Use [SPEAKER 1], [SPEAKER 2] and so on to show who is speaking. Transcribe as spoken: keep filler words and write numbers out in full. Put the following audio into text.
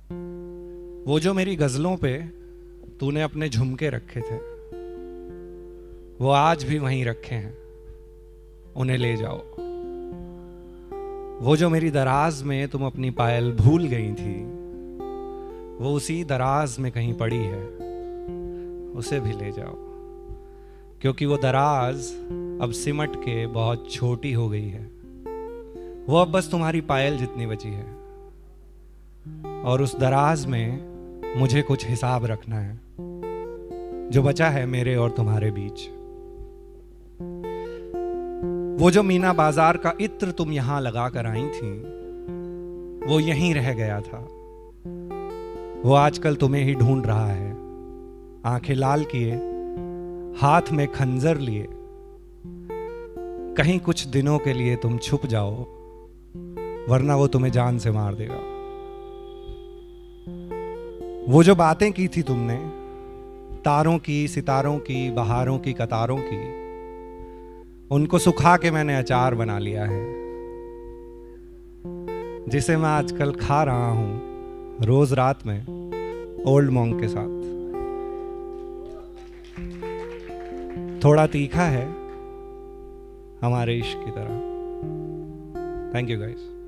[SPEAKER 1] वो जो मेरी गजलों पे तूने अपने झुमके रखे थे, वो आज भी वहीं रखे हैं, उन्हें ले जाओ। वो जो मेरी दराज में तुम अपनी पायल भूल गई थी, वो उसी दराज में कहीं पड़ी है, उसे भी ले जाओ। क्योंकि वो दराज अब सिमट के बहुत छोटी हो गई है, वो अब बस तुम्हारी पायल जितनी बची है। और उस दराज में मुझे कुछ हिसाब रखना है, जो बचा है मेरे और तुम्हारे बीच। वो जो मीना बाजार का इत्र तुम यहां लगा कर आई थी, वो यहीं रह गया था। वो आजकल तुम्हें ही ढूंढ रहा है, आंखें लाल किए, हाथ में खंजर लिए। कहीं कुछ दिनों के लिए तुम छुप जाओ, वरना वो तुम्हें जान से मार देगा। वो जो बातें की थी तुमने, तारों की, सितारों की, बहारों की, कतारों की, उनको सुखा के मैंने अचार बना लिया है, जिसे मैं आजकल खा रहा हूं रोज रात में ओल्ड मॉन्क के साथ। थोड़ा तीखा है हमारे इश्क की तरह। Thank you guys.